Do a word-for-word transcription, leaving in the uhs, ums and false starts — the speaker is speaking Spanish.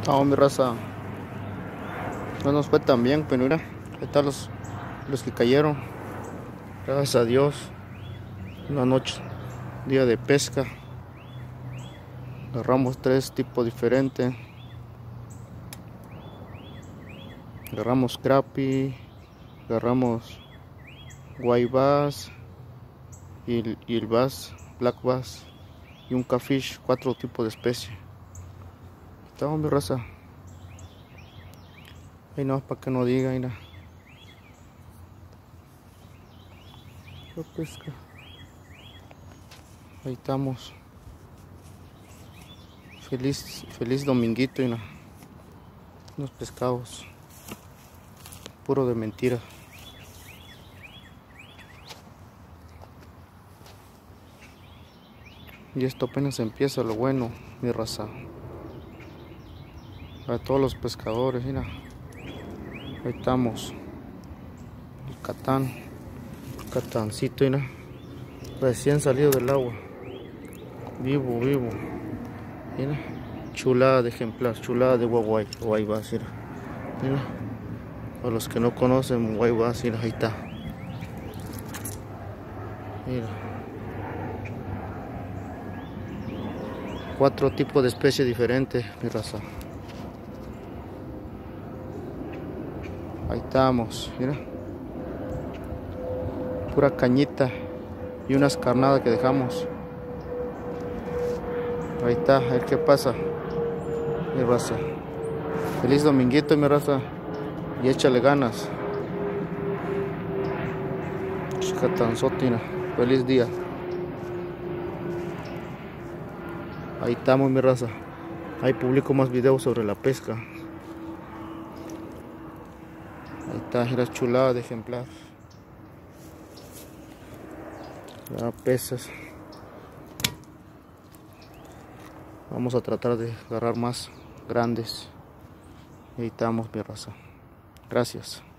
No, mi raza, no nos fue tan bien, pero mira, ahí están los, los que cayeron. Gracias a Dios, una noche, día de pesca. Agarramos tres tipos diferentes. Agarramos crappie, agarramos white bass y el, y el bass, black bass y un catfish, cuatro tipos de especie. Estamos, mi raza. Ahí no, para que no diga, mira. La pesca. Ahí estamos. Feliz, feliz dominguito, y unos pescados. Puro de mentira. Y esto apenas empieza lo bueno, mi raza. Para todos los pescadores, mira. Ahí estamos. El catán. El catancito, mira. Recién salido del agua. Vivo, vivo. Mira. Chulada de ejemplar, chulada de guaguay. Guay bass, mira. Mira. A los que no conocen guay bass, mira, ahí está. Mira. Cuatro tipos de especies diferentes, mi raza. Ahí estamos, mira. Pura cañita y unas carnadas que dejamos. Ahí está, a ver qué pasa, mi raza. Feliz dominguito, mi raza. Y échale ganas. Chicatanzotina. Feliz día. Ahí estamos, mi raza. Ahí publico más videos sobre la pesca. Ahí está, era chulada de ejemplar. Ya pesas. Vamos a tratar de agarrar más grandes. Ahí estamos, mi raza. Gracias.